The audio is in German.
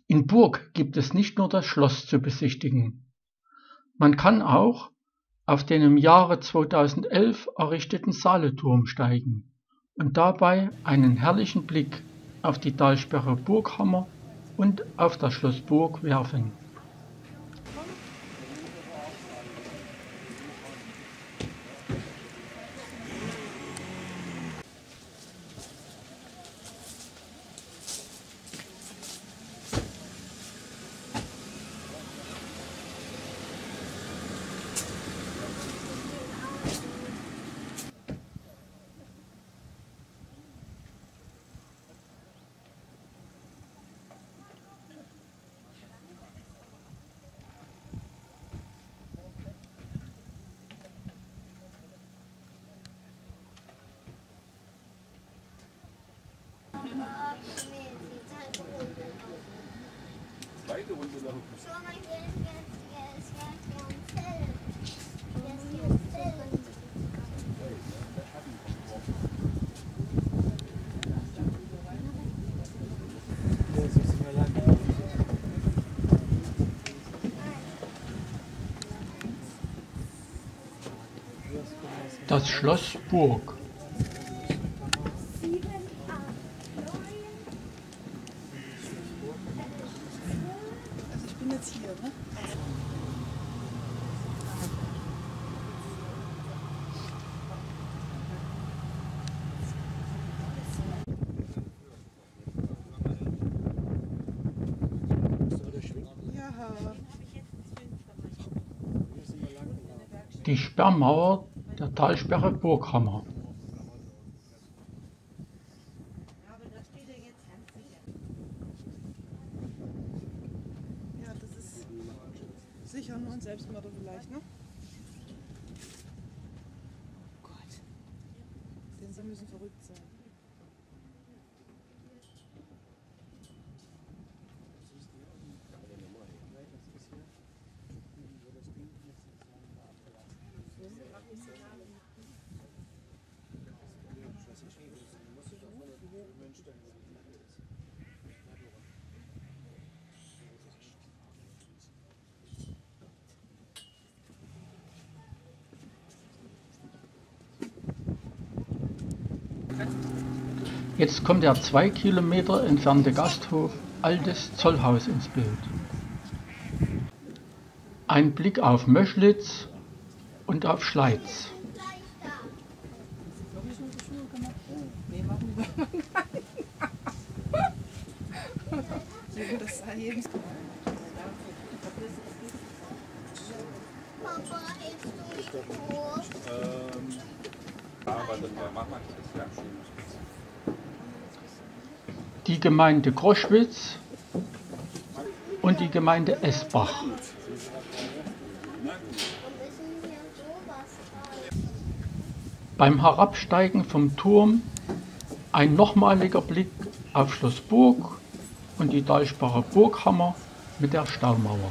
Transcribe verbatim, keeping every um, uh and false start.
In Burg gibt es nicht nur das Schloss zu besichtigen. Man kann auch auf den im Jahre zweitausendelf errichteten Saaleturm steigen und dabei einen herrlichen Blick auf die Talsperre Burghammer und auf das Schloss Burg werfen. Zweite Runde noch. Das Schloss Burg. Also ich bin jetzt hier, ne? Die Sperrmauer der Talsperre Burghammer. Ja, das ist sicher nur ein Selbstmörder vielleicht, ne? Oh Gott. Denn sie müssen verrückt sein. Jetzt kommt der zwei Kilometer entfernte Gasthof Altes Zollhaus ins Bild. Ein Blick auf Möschlitz und auf Schleiz. Das sei jedem. Papa, ist du nicht groß? Ähm, aber dann machen wir das ja schön. Die Gemeinde Groschwitz und die Gemeinde Esbach. Beim Herabsteigen vom Turm ein nochmaliger Blick auf Schloss Burg und die Talsperre Burghammer mit der Staumauer.